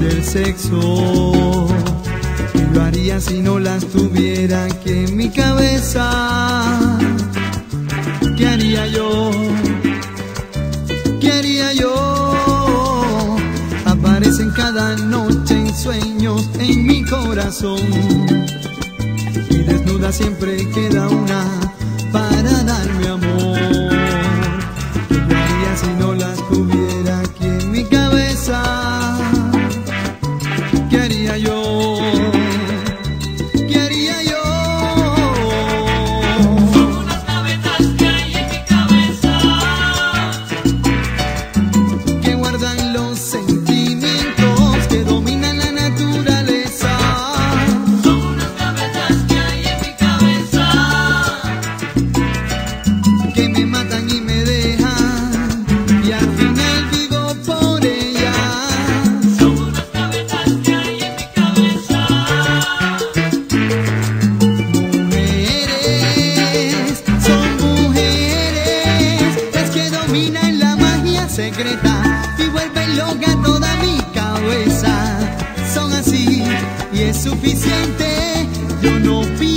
del sexo. ¿Qué yo haría si no las tuviera aquí en mi cabeza? ¿Qué haría yo? ¿Qué haría yo? Aparecen cada noche en sueños en mi corazón, y desnuda siempre queda una para darme amor. ¿Qué yo haría si no las tuviera aquí en mi cabeza? ¿Qué haría yo? ¿Qué haría yo? Son unas gavetas que hay en mi cabeza, Que guardan los sentimientos que dominan la naturaleza. son unas gavetas que hay en mi cabeza, Que me matan y me dejan, y al final vivo por ellas. son unas gavetas que hay en mi cabeza. Mujeres, son mujeres las que dominan la magia secreta y vuelven loca toda mi cabeza. Son así y es suficiente, yo no pido